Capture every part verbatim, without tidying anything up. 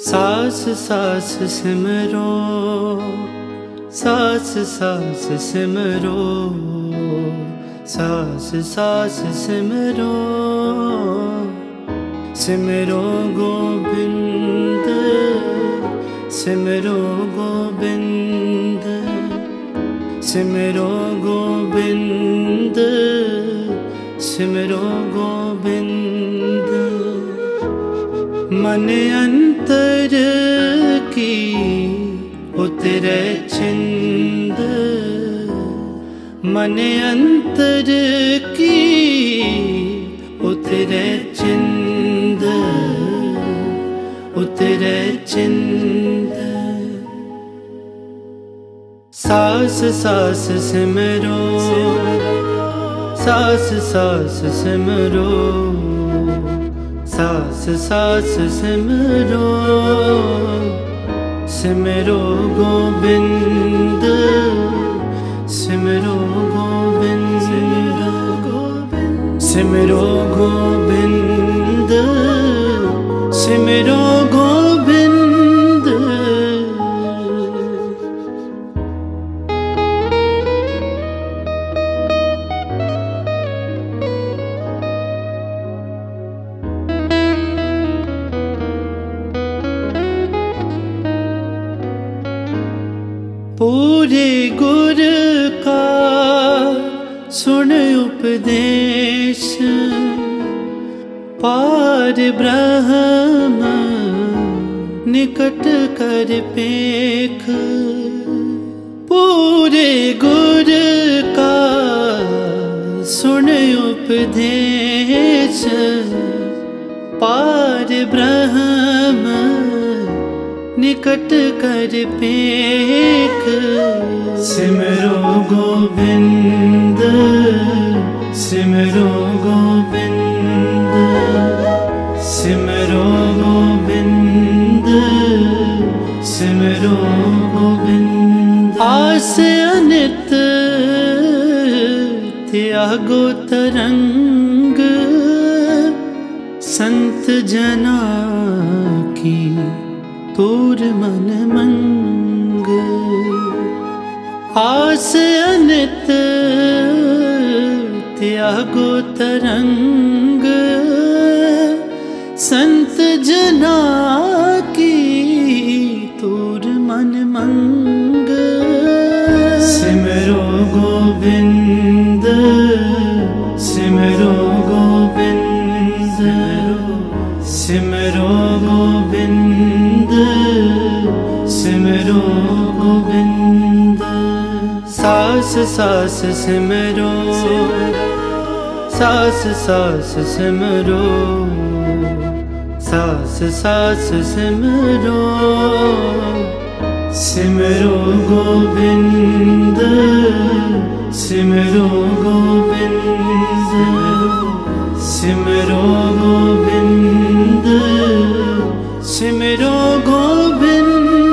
सास सास सिमरो, सास सास सिमरो, सास सास सिमरो, सिमरो गोविंद, सिमरो गोविंद, सिमरो गोविंद, सिमरो गोविंद। मन अंतर की उतरे चिंद, मन अंतर की उतरे चिंद, उतरे चिंद। सास सास सिमरो, सास सास सिमरो, सास सास सिमरो, सिमरो गोविंद, सिमरो गोविंद, सिमरो गोविंद, सिमरो गोविंद। पूरे गुर का सुन उपदेश, पार ब्रह्म निकट कर पेख। पूरे गुर का सुन उपदेश, पार ब्रह्म निकट कर पेख। सिमरो गोविंद, सिमरो गोविंद, सिमरो गोविंद, सिमरो गोविंद। आस अनित त्यागो तरंग, संत जना की तूर मन मंग। आस अनित त्यागो तरंग, संत जना की तूर मन मंग। सिमरो गोविंद, सिमरो गोविंद, सिमरो गोविंद, सिमरो गोविंद। सास सास सिमरो, सास सास सिमरो, सास सास सिमरो, सिमरो गोविंद, सिमरो गोविंद, सिमरो गोविंद, सिमरो गोविंद।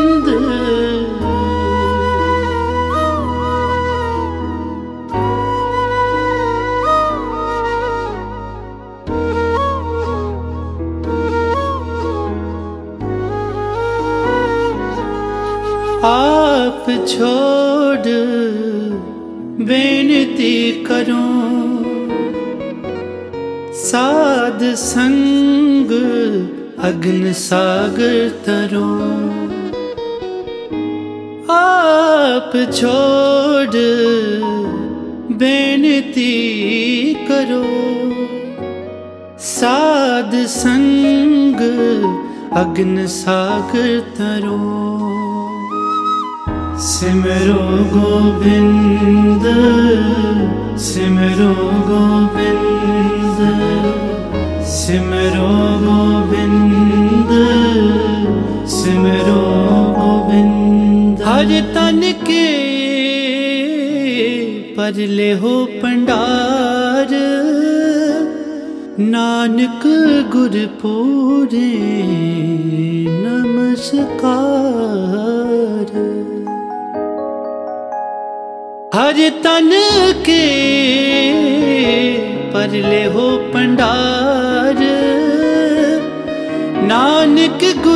आप छोड़ बेनती करो, साध संग अग्न सागर तरो। आप छोड़ बेनती करो, साध संग अग्न सागर तरो। सिमरो गोविंद, सिमरो गोविंद, सिमरो गोविंद, सिमरो गोविंद। हर तन के परले हो पंडार, नानक गुर पूरे नमस्कार। हर तन के परले हो पंडार, नानक गुर